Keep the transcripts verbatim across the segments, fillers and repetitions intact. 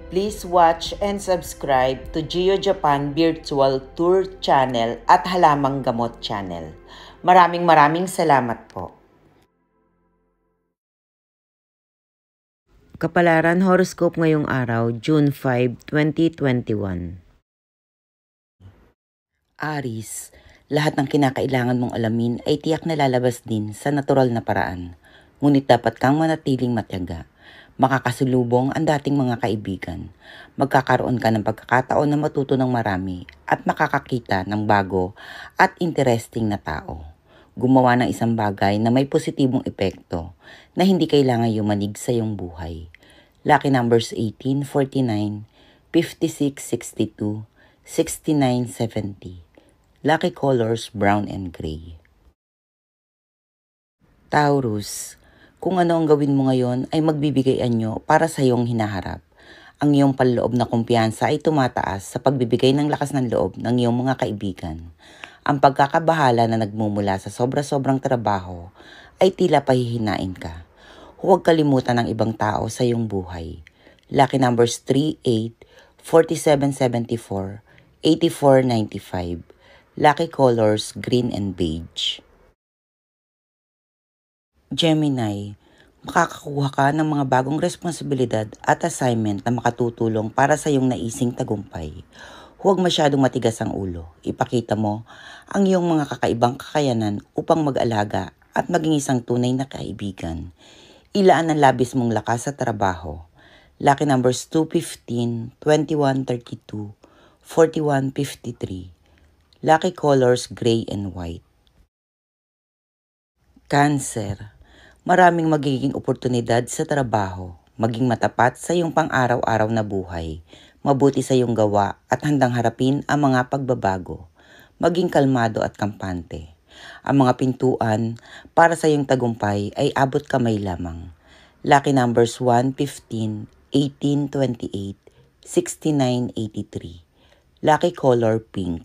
Please watch and subscribe to Geo Japan Virtual Tour Channel at Halamang Gamot Channel. Maraming maraming salamat po. Kapalaran Horoscope ngayong araw, June fifth, twenty twenty-one. Aries, lahat ng kinakailangan mong alamin ay tiyak na lalabas din sa natural na paraan. Ngunit dapat kang manatiling matyaga. Makakasulubong ang dating mga kaibigan. Magkakaroon ka ng pagkakataon na matuto ng marami at makakakita ng bago at interesting na tao. Gumawa ng isang bagay na may positibong epekto na hindi kailangan yumanig sa iyong buhay. Lucky numbers eighteen, forty-nine, fifty-six, sixty-two, sixty-nine, seventy. Lucky colors brown and gray. Taurus, kung ano ang gawin mo ngayon ay magbibigay anyo para sa iyong hinaharap. Ang iyong panloob na kumpiyansa ay tumataas sa pagbibigay ng lakas ng loob ng iyong mga kaibigan. Ang pagkakabahala na nagmumula sa sobra-sobrang trabaho ay tila pahihinain ka. Huwag kalimutan ng ibang tao sa iyong buhay. Lucky numbers three, eight, forty-seven, seventy-four, eighty-four, ninety-five. Lucky colors green and beige. Gemini, makakakuha ka ng mga bagong responsibilidad at assignment na makatutulong para sa iyong naising tagumpay. Huwag masyadong matigas ang ulo. Ipakita mo ang iyong mga kakaibang kakayanan upang mag-alaga at maging isang tunay na kaibigan. Ilaan ang labis mong lakas sa trabaho. Lucky numbers two, fifteen, twenty-one, thirty-two, forty-one, fifty-three. Lucky colors gray and white. Cancer, maraming magiging oportunidad sa trabaho, maging matapat sa iyong pang-araw-araw na buhay, mabuti sa iyong gawa at handang harapin ang mga pagbabago, maging kalmado at kampante. Ang mga pintuan para sa iyong tagumpay ay abot kamay lamang. Lucky numbers one, fifteen, eighteen, twenty-eight, sixty-nine, eighty-three. Lucky color pink.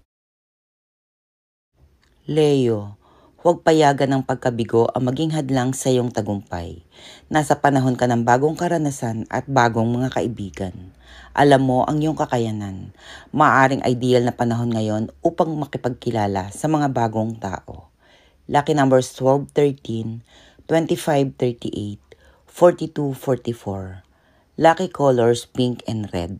Leo, huwag payagan ng pagkabigo ang maging hadlang sa iyong tagumpay. Nasa panahon ka ng bagong karanasan at bagong mga kaibigan. Alam mo ang iyong kakayanan. Maaaring ideal na panahon ngayon upang makipagkilala sa mga bagong tao. Lucky numbers twelve, thirteen, twenty-five, thirty-eight, forty-two, forty-four. Lucky colors pink and red.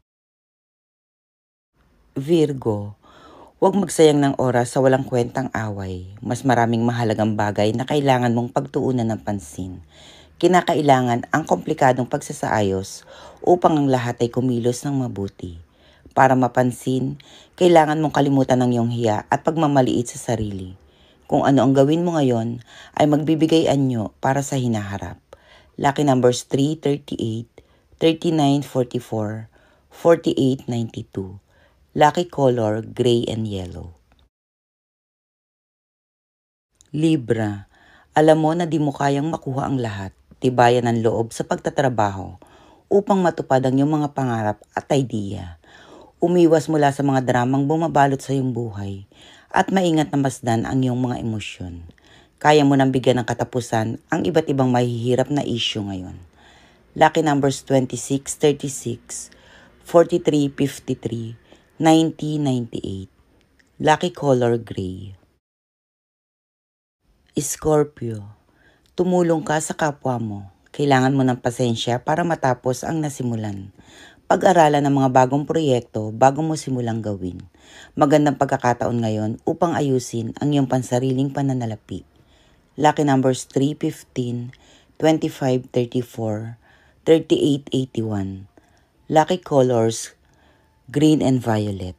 Virgo, huwag magsayang ng oras sa walang kwentang away. Mas maraming mahalagang bagay na kailangan mong pagtuunan ng pansin. Kinakailangan ang komplikadong pagsasaayos upang ang lahat ay kumilos ng mabuti. Para mapansin, kailangan mong kalimutan ng iyong hiya at pagmamaliit sa sarili. Kung ano ang gawin mo ngayon ay magbibigay anyo para sa hinaharap. Lucky numbers three, thirty-eight, thirty-nine, forty-four, forty-eight, ninety-two. Lucky color, gray and yellow. Libra, alam mo na di mo kayang makuha ang lahat. Tibayan ng loob sa pagtatrabaho upang matupad ang iyong mga pangarap at idea. Umiwas mula sa mga dramang bumabalot sa iyong buhay at maingat na masdan ang iyong mga emosyon. Kaya mo nang bigyan ng katapusan ang iba't ibang mahihirap na issue ngayon. Lucky numbers twenty-six, thirty-six, forty-three, fifty-three, ninety, ninety-eight. Lucky color gray. Scorpio, tumulong ka sa kapwa mo. Kailangan mo ng pasensya para matapos ang nasimulan. Pag-aralan ng mga bagong proyekto bago mo simulang gawin. Magandang pagkakataon ngayon upang ayusin ang iyong pansariling pananalapi. Lucky numbers three, fifteen, twenty-five, thirty-four, thirty-eight, eighty-one. Lucky colors green and violet.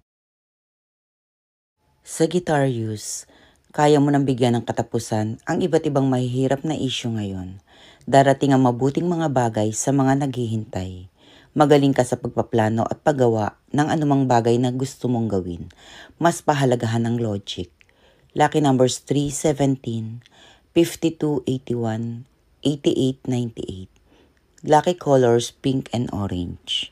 Sagittarius, kaya mo nang bigyan ng katapusan ang iba't ibang mahihirap na issue ngayon. Darating ang mabuting mga bagay sa mga naghihintay. Magaling ka sa pagpaplano at paggawa ng anumang bagay na gusto mong gawin. Mas pahalagahan ng logic. Lucky numbers three, seventeen, fifty-two, eighty-one, eighty-eight, ninety-eight. Lucky colors pink and orange.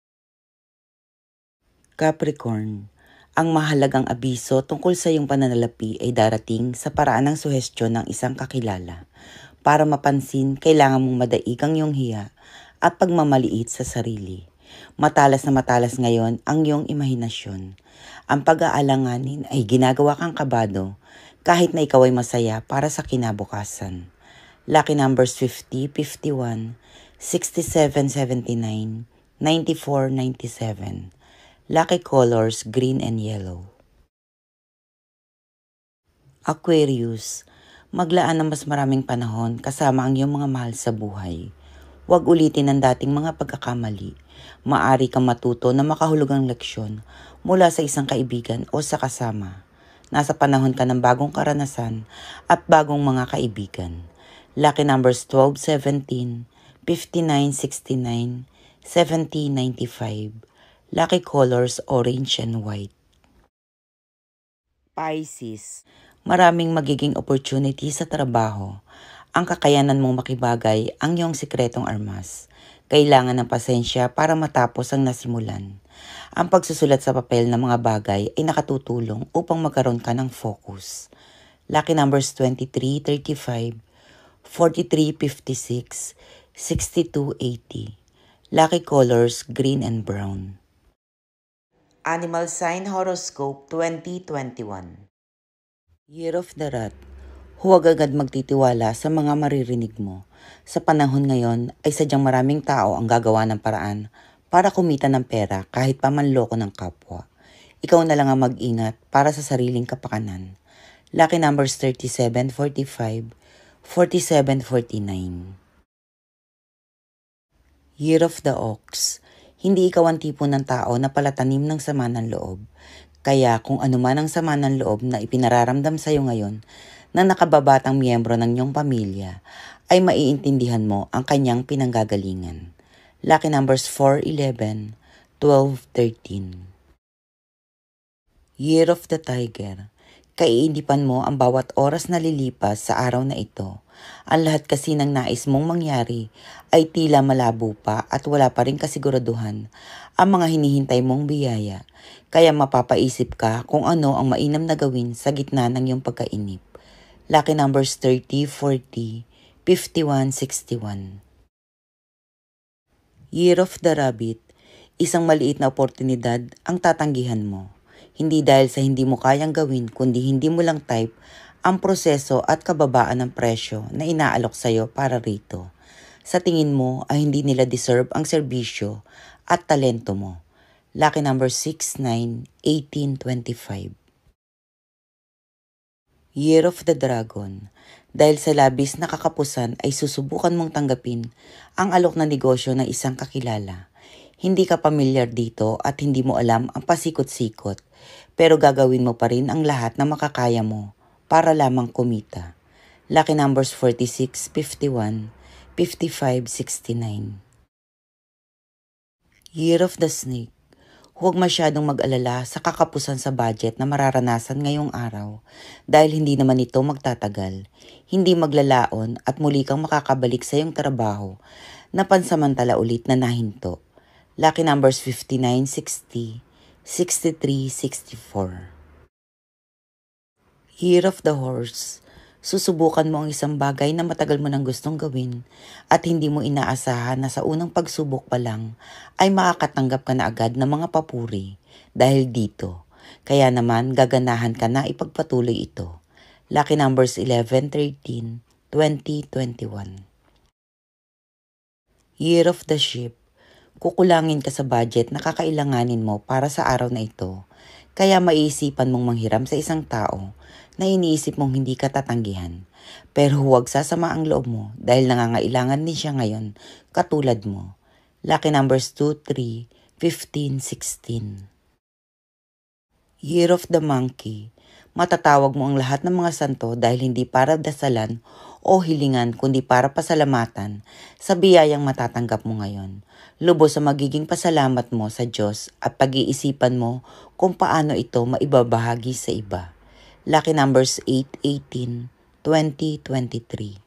Capricorn, ang mahalagang abiso tungkol sa iyong pananalapi ay darating sa paraan ng suhestyon ng isang kakilala. Para mapansin, kailangan mong madaig ang iyong hiya at pagmamaliit sa sarili. Matalas na matalas ngayon ang iyong imahinasyon. Ang pag-aalanganin ay ginagawa kang kabado kahit na ikaw ay masaya para sa kinabukasan. Lucky numbers fifty, fifty-one, sixty-seven, seventy-nine, ninety-four, ninety-seven. Lucky colors green and yellow. Aquarius, maglaan ng mas maraming panahon kasama ang iyong mga mahal sa buhay. Huwag ulitin ang dating mga pagkakamali. Maari kang matuto na makahulugang leksyon mula sa isang kaibigan o sa kasama. Nasa panahon ka ng bagong karanasan at bagong mga kaibigan. Lucky numbers twelve, seventeen, fifty-nine, sixty-nine, seventy, ninety-five. Lucky colors orange and white. Pisces, maraming magiging opportunity sa trabaho. Ang kakayanan mong makibagay ang iyong sikretong armas. Kailangan ng pasensya para matapos ang nasimulan. Ang pagsusulat sa papel ng mga bagay ay nakatutulong upang magkaroon ka ng focus. Lucky numbers twenty-three, thirty-five, forty-three, fifty-six, sixty-two, eighty. Lucky colors green and brown. Animal sign horoscope twenty twenty-one. Year of the Rat. Huwag agad magtitiwala sa mga maririnig mo. Sa panahon ngayon ay sadyang maraming tao ang gagawa ng paraan para kumita ng pera kahit pa manloko ng kapwa. Ikaw na lang ang mag-ingat para sa sariling kapakanan. Lucky numbers thirty-seven, forty-five, forty-seven, forty-nine. Year of the Ox. Hindi ikaw ang tipo ng tao na palatanim ng sama ng loob. Kaya kung ano man ang sama ng loob na ipinararamdam sa iyo ngayon na nakababatang miyembro ng iyong pamilya, ay maiintindihan mo ang kanyang pinanggagalingan. Lucky numbers four, eleven, twelve, thirteen. Year of the Tiger. Kaiindipan mo ang bawat oras na lilipas sa araw na ito. Ang lahat kasi ng nais mong mangyari ay tila malabo pa at wala pa rin kasiguraduhan ang mga hinihintay mong biyaya. Kaya mapapaisip ka kung ano ang mainam na gawin sa gitna ng iyong pagkainip. Lucky numbers thirty, forty, fifty-one, sixty-one. Year of the Rabbit. Isang maliit na oportunidad ang tatanggihan mo. Hindi dahil sa hindi mo kayang gawin, kundi hindi mo lang type ang proseso at kababaan ng presyo na inaalok sa iyo para rito. Sa tingin mo ay hindi nila deserve ang serbisyo at talento mo. Lucky number six, nine, eighteen, twenty-five. Year of the Dragon. Dahil sa labis na kakapusan ay susubukan mong tanggapin ang alok na negosyo ng isang kakilala. Hindi ka pamilyar dito at hindi mo alam ang pasikot-sikot, pero gagawin mo pa rin ang lahat na makakaya mo para lamang kumita. Lucky numbers forty-six, fifty-one, fifty-five, sixty-nine. Year of the Snake. Huwag masyadong mag-alala sa kakapusan sa budget na mararanasan ngayong araw dahil hindi naman ito magtatagal. Hindi maglalaon at muli kang makakabalik sa iyong trabaho na pansamantala ulit na nahinto. Lucky numbers fifty-nine, sixty, sixty-three, sixty-four. Year of the Horse. Susubukan mo ang isang bagay na matagal mo nang gustong gawin at hindi mo inaasahan na sa unang pagsubok pa lang ay makakatanggap ka na agad ng mga papuri dahil dito. Kaya naman gaganahan ka na ipagpatuloy ito. Lucky numbers eleven, thirteen, twenty, twenty-one. Year of the Sheep. Kukulangin ka sa budget na kakailanganin mo para sa araw na ito. Kaya maiisipan mong manghiram sa isang tao na iniisip mong hindi ka tatanggihan. Pero huwag sasama ang loob mo dahil nangangailangan din siya ngayon katulad mo. Lucky numbers two, three, fifteen, sixteen. Year of the Monkey. Matatawag mo ang lahat ng mga santo dahil hindi para dasalan o hilingan kundi para pasalamatan sa biyayang matatanggap mo ngayon. Lubos sa magiging pasalamat mo sa Diyos at pag-iisipan mo kung paano ito maibabahagi sa iba. Lucky numbers eight, eighteen, twenty, twenty-three.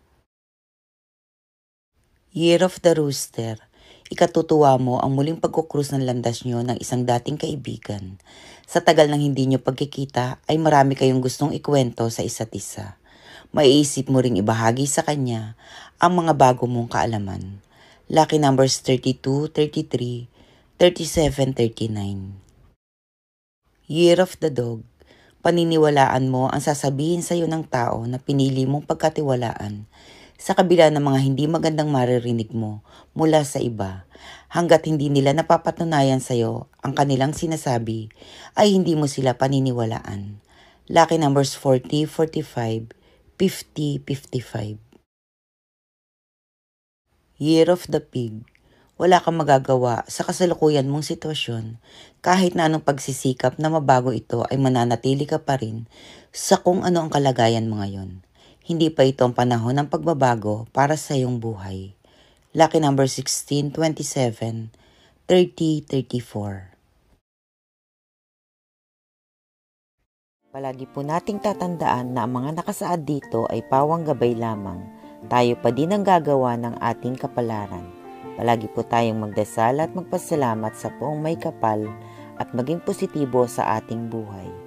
Year of the Rooster. Ikatutuwa mo ang muling pagkukrus ng landas nyo ng isang dating kaibigan. Sa tagal ng hindi nyo pagkikita ay marami kayong gustong ikwento sa isa't isa. Maiisip mo ring ibahagi sa kanya ang mga bago mong kaalaman. Lucky numbers thirty-two, thirty-three, thirty-seven, thirty-nine. Year of the Dog. Paniniwalaan mo ang sasabihin sa iyo ng tao na pinili mong pagkatiwalaan sa kabila ng mga hindi magandang maririnig mo mula sa iba. Hanggat hindi nila napapatunayan sa iyo ang kanilang sinasabi ay hindi mo sila paniniwalaan. Lucky numbers forty, forty-five, fifty, fifty-five. Year of the Pig. Wala kang magagawa sa kasalukuyan mong sitwasyon kahit na anong pagsisikap na mabago ito ay mananatili ka pa rin sa kung ano ang kalagayan mo ngayon. Hindi pa ito ang panahon ng pagbabago para sa iyong buhay. Lucky number sixteen, twenty-seven, thirty, thirty-four. Palagi po nating tatandaan na ang mga nakasaad dito ay pawang gabay lamang. Tayo pa din ang gagawa ng ating kapalaran. Palagi po tayong magdasal at magpasalamat sa Poong May Kapal at maging positibo sa ating buhay.